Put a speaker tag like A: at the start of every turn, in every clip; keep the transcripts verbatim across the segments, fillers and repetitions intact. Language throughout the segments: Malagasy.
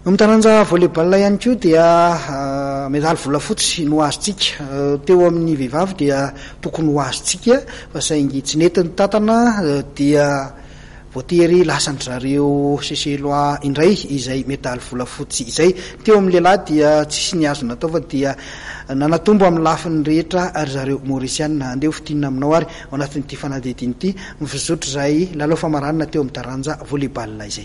A: Mitaranja volleyball ihany koa dia medaly volafotsy no azontsika teo amin'ny vehivavy dia tokony ho azontsika fa saingy tsy netiny tantana dia voatery lasany zareo seseloa indray izay medaly volafotsy izay. Teo amin'ny lehilahy dia tsisy ny azo natao fa dia nanatombo amin'ny lafiny rehetra ary zareo Mauriciana andeo fitinina aminao ary ao anatin'ity fanadidiny ity mifizotra izay lalao famaranana teo amin'ny taranja volleyball izay.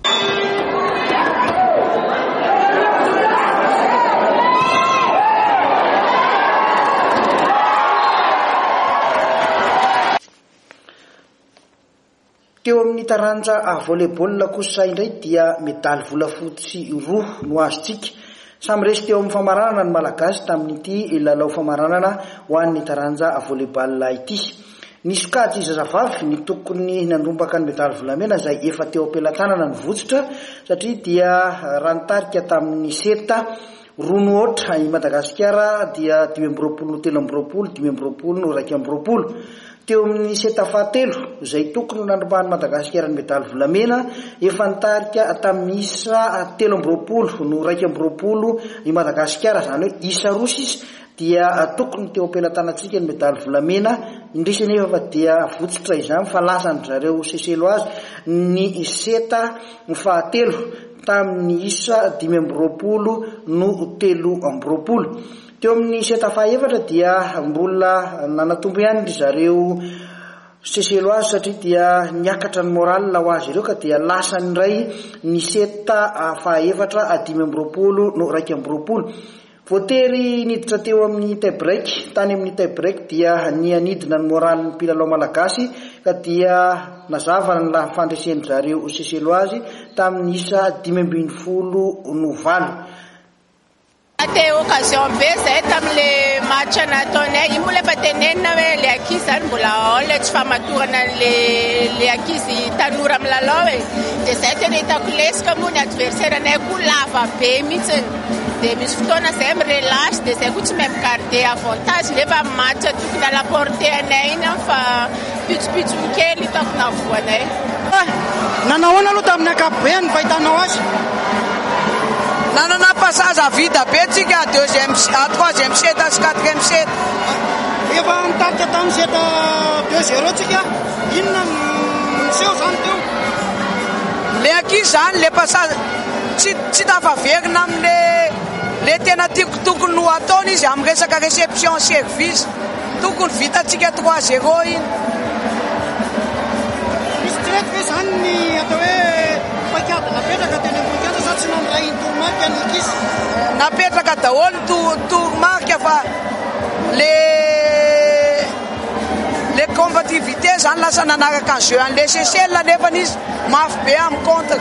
A: Teo amin'ny taranja volleyball kosa indray dia medaly volafotsy roa no azontsika. Samy resy teo amin'ny famaranana ny malagasy tamin'ity lalao famaranana ho an'ny taranja volleyball ity. Ny sokajy zazavavy ny tokony nandrombaka ny medaly volamena izay efa teo am-pelatanana ny votsotra satria dia raha nitarika tamin'ny seta roa no oatra i Madagasikara dia dimy amby roapolo no telo amby roapolo, dimy amby roapolo no raika amby roapolo. Teo amin'ny seta fahatelo izay tokony ho nandrombahan'i Madagasikara ny medaly volamena efa nitarika tamin'ny isa telo amby roapolo no raika amby roapolo i Madagasikara, izany hoe isa roa sisa dia tokony teo am-pelatanantsika ny medaly volamena indrisy nefa fa dia votsotra izany fa lasany zareo seselo azy ny seta ny fahatelo tamin'ny isa dimy amby roapolo no telo amby roapolo. Teo amin'ny seta fahaefatra dia mbola nanatombo ihany zareo seselo azy satria dia niakatra ny moral ho azy ireo ka dia lasany indray ny seta fahaefatra dimy amby roapolo no raika amby roapolo. Voatery niditra teo amin'ny tie break, tany amin'ny tie break dia nianidina ny moralin'ny mpilalao malagasy ka dia nazava ny fandresen'ny zareo seselo azy tamin'ny isa dimy ambin'ny folo no valo.
B: Ate occasion be zay tamin'le match nataonay iny mbola efa tenenina hoe le ankizy zany mbola ole tsy famatorana le le ankizy tanora milalao e dia zay tena hitako lesika moa ny adversaire anay koa lava be mihitsiny dia misy fotoana zay mirelâche dia zay koa tsy mahay migarder avantage nefa match tokony à la portée anay iny fa pitsopitso kely hitako navoanay.
C: Nanao ahoana aloha tamin'ny ankapobeny fahitanao azy?
D: Nanana passage à vide be tsika deuxième à troisième set à quatrième set.
C: Efa nitarika tamin'ny set deux zéro tsika inona miseho zany teo?
D: Le ankizy zany le passage tsy tsy tafaverina amin'le le tena tiako tokony ho ataony izy amin'ny resaka réception service tokony vitatsika trois zéro iny.
C: Misy tirety ve zany ny atao hoe paikady napetraka teny amin'ny paikady sa tsy nandray ny tourmarque ny ankizy?
D: Napetraka daholo tourmarque fa le le combativité zany lasa nanaraka ny jeu an'le sesela nefa izy mafy be amin'ny contre.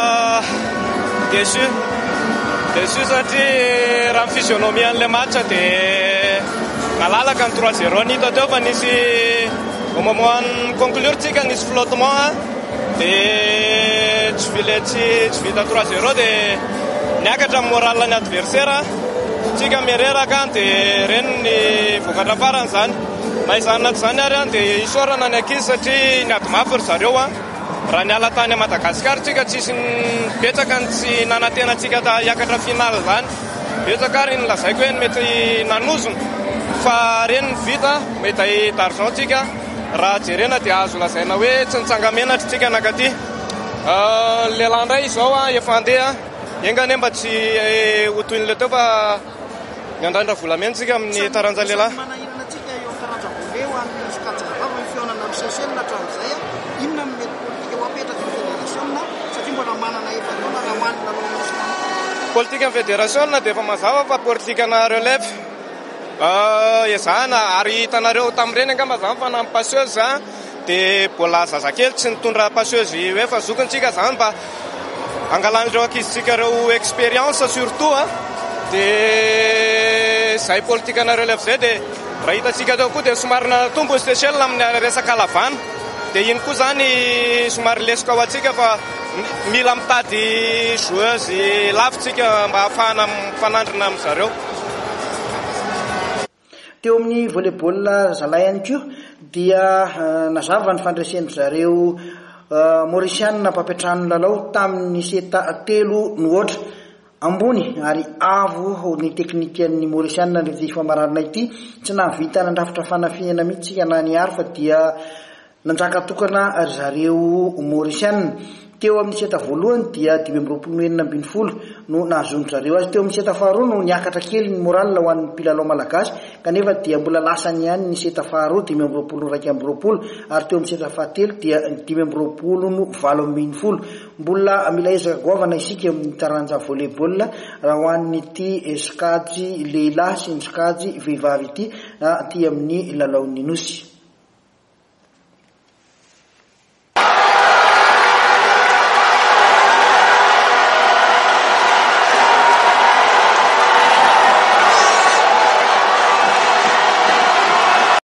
E: Déçu déçu satria raha physionomie an'le match dia nalalaka ny trois zéro ny hita teo fa nisy au moment ny conclure tsika nisy flottement dia tsy vile tsy tsy vita trois zéro dia niakatra amin'ny moral ny adversaire tsika mireraka dia reny ny vokatra farany zany naizanaka zany ary dia isorana ny ankizy satria niady mafy ry zareo raha niala tany a Madagasikara tsika tsisy betsaka ny tsy nanatenantsika hiakatra final zany betsaka ary nilazaiko hoe mety nanozona fa reny vita médaille d'argent tsika raha jerena dia azo lazaina hoe tsy nitsangamenatra tsika nakaty. Lehilahy indray izao efa andeha engane mba tsy ho toy n'le teo fa miandrandra volamena tsika amin'ny taranja lehilahy. Politika fédération dia efa mazava fa politika na relève ezahana ary hitanareo tamin'ireny angamba zany fa namin'ny passeuse zany dia mbola zazakely tsy nitondra passeuse hoe fa zokintsika zany mba angalan'ireo ankizitsika ireo expérience surtout dia zay politika na relève zay dia raha hitatsika teo koa dia somary nanatombo izy sesela amin'ny resaka lavana dia iny koa zany somary lesika ho antsika fa mila mitady joueuse lavitsika mba hahafahana mifanandrina amin'ny zareo.
A: Teo amin'ny volleyball zalahy ihany koa dia nazava ny fandresen'ny zareo Mauritiana papetrano lalao tamin'ny seta telo no ohatra ambony ary avo ny teknikian'ny Mauritiana ny famarana ity tsy navita nandrafitra fanafiana mihitsy na ny ary fa dia nanjaka tokana ary zareo Mauritiana. Teo amin'ny seta voalohany dia dimy amby roapolo enina ambin'ny folo no nahazony zareo azy. Teo amin'ny seta faharoa no niakatra kely ny moral ho an'ny mpilalao malagasy kanefa dia mbola lasany ihany ny seta faharoa dimy amby roapolo raika amby roapolo ary teo amin'ny seta fahatelo dia dimy amby roapolo no valo ambin'ny folo. Mbola mila ezaka govana isika amin'ny taranja volleyball raha ho an'ity eskady lehilahy sy ny skady vehivavy ity aty amin'ny lalaon'ny nosy.